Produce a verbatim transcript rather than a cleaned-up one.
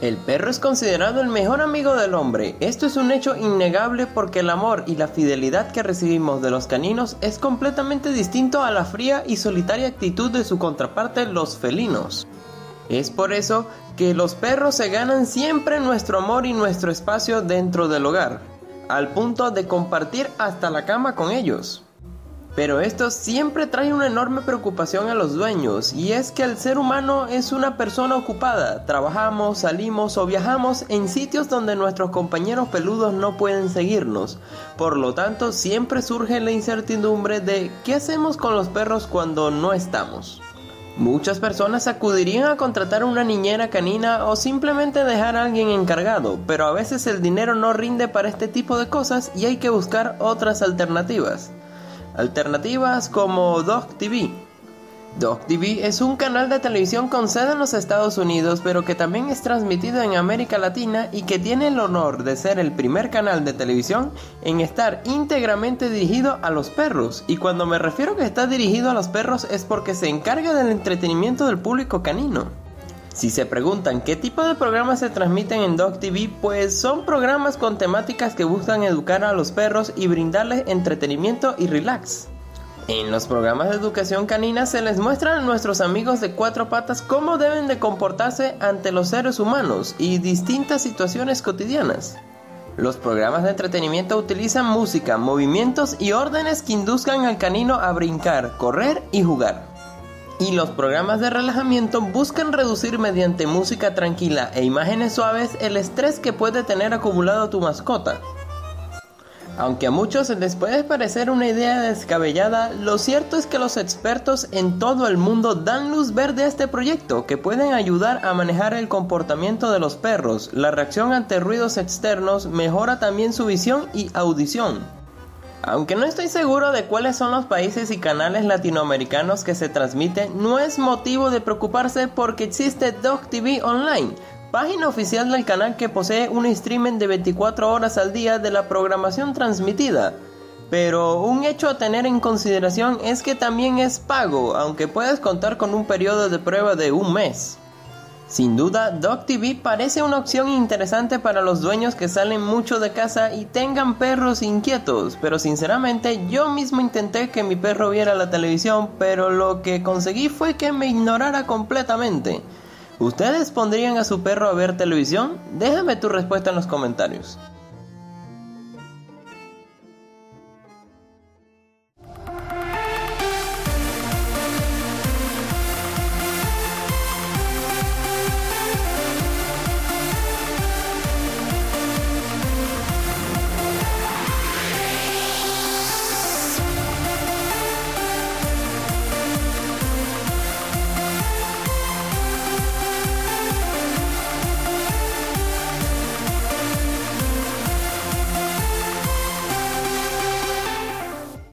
El perro es considerado el mejor amigo del hombre. Esto es un hecho innegable porque el amor y la fidelidad que recibimos de los caninos es completamente distinto a la fría y solitaria actitud de su contraparte, los felinos. Es por eso que los perros se ganan siempre nuestro amor y nuestro espacio dentro del hogar, al punto de compartir hasta la cama con ellos. Pero esto siempre trae una enorme preocupación a los dueños, y es que el ser humano es una persona ocupada. Trabajamos, salimos o viajamos en sitios donde nuestros compañeros peludos no pueden seguirnos. Por lo tanto, siempre surge la incertidumbre de ¿qué hacemos con los perros cuando no estamos? Muchas personas acudirían a contratar una niñera canina o simplemente dejar a alguien encargado, pero a veces el dinero no rinde para este tipo de cosas y hay que buscar otras alternativas. Alternativas como Dog T V. Dog T V es un canal de televisión con sede en los Estados Unidos, pero que también es transmitido en América Latina y que tiene el honor de ser el primer canal de televisión en estar íntegramente dirigido a los perros. Y cuando me refiero que está dirigido a los perros es porque se encarga del entretenimiento del público canino. Si se preguntan qué tipo de programas se transmiten en Dog T V, pues son programas con temáticas que buscan educar a los perros y brindarles entretenimiento y relax. En los programas de educación canina se les muestra a nuestros amigos de cuatro patas cómo deben de comportarse ante los seres humanos y distintas situaciones cotidianas. Los programas de entretenimiento utilizan música, movimientos y órdenes que induzcan al canino a brincar, correr y jugar. Y los programas de relajamiento buscan reducir mediante música tranquila e imágenes suaves el estrés que puede tener acumulado tu mascota. Aunque a muchos les puede parecer una idea descabellada, lo cierto es que los expertos en todo el mundo dan luz verde a este proyecto, que pueden ayudar a manejar el comportamiento de los perros. La reacción ante ruidos externos mejora también su visión y audición. Aunque no estoy seguro de cuáles son los países y canales latinoamericanos que se transmiten, no es motivo de preocuparse porque existe Dog T V Online, página oficial del canal que posee un streaming de veinticuatro horas al día de la programación transmitida. Pero un hecho a tener en consideración es que también es pago, aunque puedes contar con un periodo de prueba de un mes. Sin duda, Dog T V parece una opción interesante para los dueños que salen mucho de casa y tengan perros inquietos, pero sinceramente yo mismo intenté que mi perro viera la televisión, pero lo que conseguí fue que me ignorara completamente. ¿Ustedes pondrían a su perro a ver televisión? Déjame tu respuesta en los comentarios.